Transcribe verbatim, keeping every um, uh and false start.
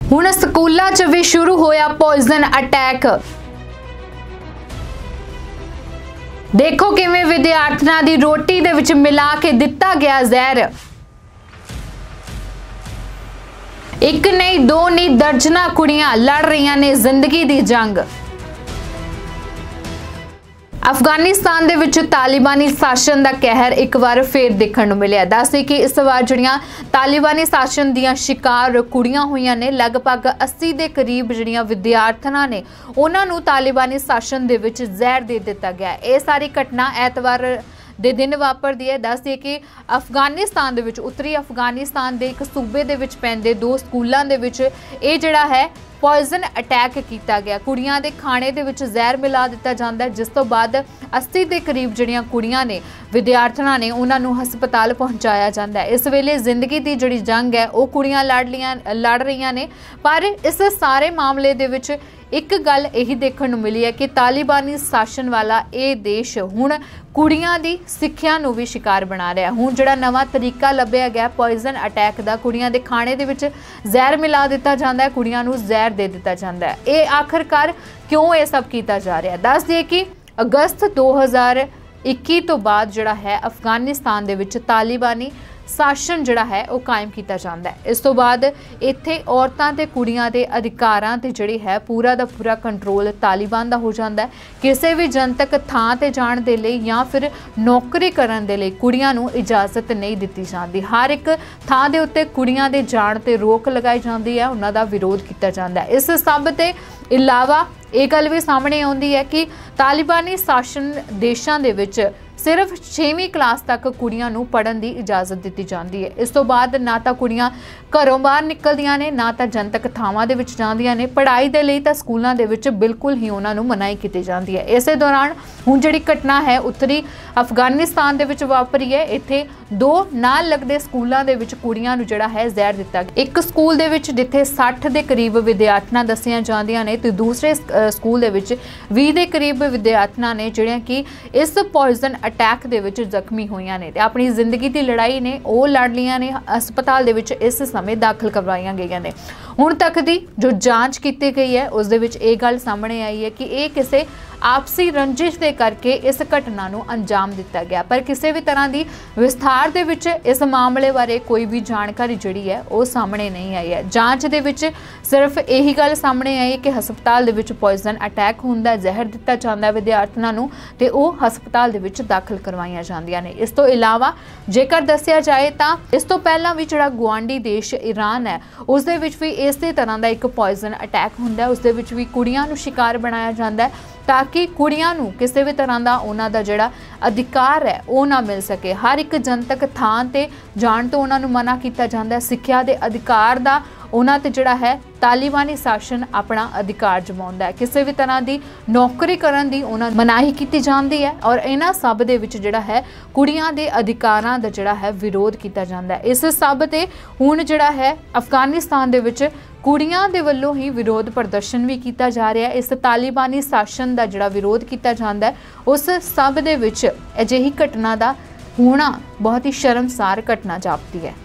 हुण स्कूलों च भी शुरू होया पॉइजन अटैक। देखो किवें विद्यार्थियों की रोटी दे विच मिला के दिता गया जहर। एक नहीं दो नहीं दर्जना कुड़ियां लड़ रही ने जिंदगी की जंग। अफगानिस्तान दे विच तालिबानी शासन का कहर एक बार फिर देखने को मिले। दस कि इस बार जड़ियां तालिबानी शासन दियां शिकार कुड़ियां हुई ने लगभग अस्सी के करीब जड़ियां विद्यार्थियां ने उन्होंने तालिबानी शासन दे विच जहर दे दिता गया। ये सारी घटना एतवार दे दिन वापरदी है। दस दिए कि अफगानिस्तान दे विच उत्तरी अफगानिस्तान दे एक सूबे दे विच पैंदे दो स्कूलों दे विच ये जिहड़ा है पॉइजन अटैक किया गया। कुड़ियां दे खाने दे विच जहर मिला दिता जाता है, जिस तो बाद अस्सी के करीब जिहड़ियां कुड़ियां ने विद्यार्थियां ने उन्होंने हस्पताल पहुंचाया जाता है। इस वेले जिंदगी की जिहड़ी जंग है वो कुड़ियां लड़ लियां लड़ रही ने। पर इस सारे मामले दे विच एक गल यही देखने को मिली है कि तालिबानी शासन वाला ये देश हुण कुड़ियां दी सिक्ख्या नूं भी शिकार बना रहा है। हुण जिहड़ा नवां तरीका लभ्या गया पॉइजन अटैक का, कुड़ियां दे खाने दे विच जहर मिला दिता जाता है, कुड़ियां नूं जहर दे दिता जाता है। ये आखिरकार क्यों ये सब किया जा रहा है? दस दिए कि अगस्त दो हज़ार इक्की तो बाद जिहड़ा है अफगानिस्तान दे विच तालिबानी शासन जिहड़ा है वो कायम किया जाता है। इस तो बाद इत्थे औरतां ते कुड़ियां दे अधिकारां ते जिहड़ी है पूरा दा पूरा कंट्रोल तालिबान दा हो जाता है। किसी भी जनतक थां ते जाण दे लई या फिर नौकरी करन दे लई कुड़ियां नूं इजाजत नहीं दित्ती जाती। हर एक थां दे उत्ते कुड़ियां दे जाण ते रोक लगाई जाती है, उन्हां दा विरोध किया जाता है। इस सब ते इलावा ये गल भी सामने आउंदी है कि तालिबानी शासन देशां दे विच सिर्फ छेवीं क्लास तक कुड़ियां नूं पढ़न की इजाजत दी जाती है। इस तो बाद ना तो कुड़ियां घरों बाहर निकलदियां ने, ना तो जनतक थावां दे विच जांदियां ने। पढ़ाई दे लई तां स्कूलों दे विच बिल्कुल ही उन्हां नूं मनाही की जाती है। इस दौरान हुण जिहड़ी घटना है उत्तरी अफगानिस्तान दे विच वापरी है। इत्थे दो नाल लगदे स्कूलों दे विच कुड़ियां नूं जिहड़ा है जहर दिता गया। एक स्कूल दे विच जिथे साठ के करीब विद्यार्थियां दसियां जांदियां ने, तो दूसरे स्कूल दे विच बीस के करीब विद्यार्थियां ने जिहड़ियां कि इस पॉइजन अटैक दे विच जख्मी हुई ने। अपनी जिंदगी की लड़ाई ने वो लड़ लिया ने, हस्पताल दे विच इस समय दाखिल करवाईया गई ने। हुण तक की जो जांच की गई है उस दे विच ये गल सामने आई है कि ये किसी आपसी रंजिश के करके इस घटना नूं अंजाम दिता गया। पर किसी भी तरह की विस्तार दे विच इस मामले बारे कोई भी जानकारी जिहड़ी है वो सामने नहीं आई है। जांच दे विच सिर्फ यही गल सामने आई कि हस्पताल दे विच पॉइजन अटैक हुंदा, जहर दिता जाता विद्यार्थियों नूं ते वो हस्पताल दे विच दाखिल करवाईया जांदियां ने। इस तो इलावा जेकर दस्सिया जाए तो इस तो पहला भी जिहड़ा गुआंढी देश ईरान है उस दे विच भी इसे तरह का एक पॉइजन अटैक हुंदा, उस दे विच भी कुड़ियां नूं शिकार बनाया जाता है ताकि कुड़ियां नूं किसी भी तरह का उन्हां दा जिहड़ा अधिकार है वो ना मिल सके। हर एक जनतक थां ते जाण तो उन्हां नूं मना किया जाता है। सिक्ख्या दे अधिकार दा उन्हां ते जिहड़ा है तालिबानी शासन अपना अधिकार जमाउंदा है। किसी भी तरह की नौकरी करन दी उन्हां मनाही की जाती है और इन्हां सब दे विच जिहड़ा है कुड़ियां दे अधिकारां दा जिहड़ा है विरोध किया जाता है। इस सब ते हुण जिहड़ा है अफगानिस्तान दे विच कुड़ियां दे वल्लों ही विरोध प्रदर्शन भी किया जा रहा है। इस तालिबानी शासन का जिहड़ा विरोध किया जाता है उस सब दे विच अजिही घटना का होना बहुत ही शर्मसार घटना जापदी है।